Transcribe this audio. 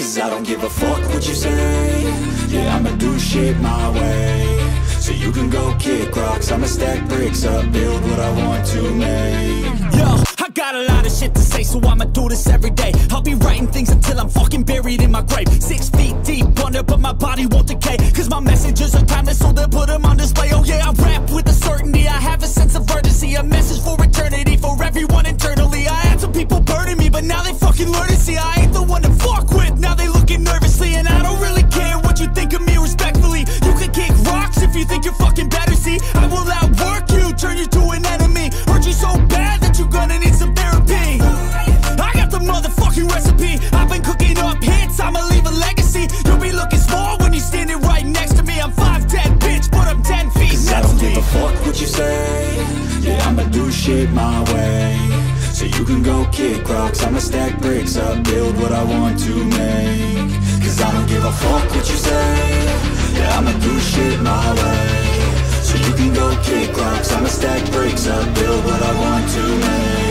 Cause I don't give a fuck what you say. Yeah, I'ma do shit my way. So you can go kick rocks, I'ma stack bricks up, build what I want to make. Yo, I got a lot of shit to say, so I'ma do this every day. I'll be writing things until I'm fucking buried in my grave. 6 feet deep under, but my body won't decay. Cause my messages are timeless, so they'll put them on display. Oh yeah, I rap with a certainty, I have a sense of urgency. A message for eternity, for everyone internally. I had some people burning me, but now they fucking learn to see I ain't the one to fuck with, now they looking nervously. And I don't really care what you think of me respectfully. You can kick rocks if you think you're fucking better, see. I will outwork you, turn you to an enemy. Hurt you so bad that you're gonna need some therapy. I got the motherfucking recipe. I've been cooking up hits, I'ma leave a legacy. You'll be looking small when you're standing right next to me. I'm 5'10", bitch, but I'm 10 feet. Cause I don't give a fuck what you say. Yeah, I'ma do shit my way. So you can go kick rocks, I'ma stack bricks up, build what I want to make. Cause I don't give a fuck what you say. Yeah, I'ma do shit my way. So you can go kick rocks, I'ma stack bricks up, build what I want to make.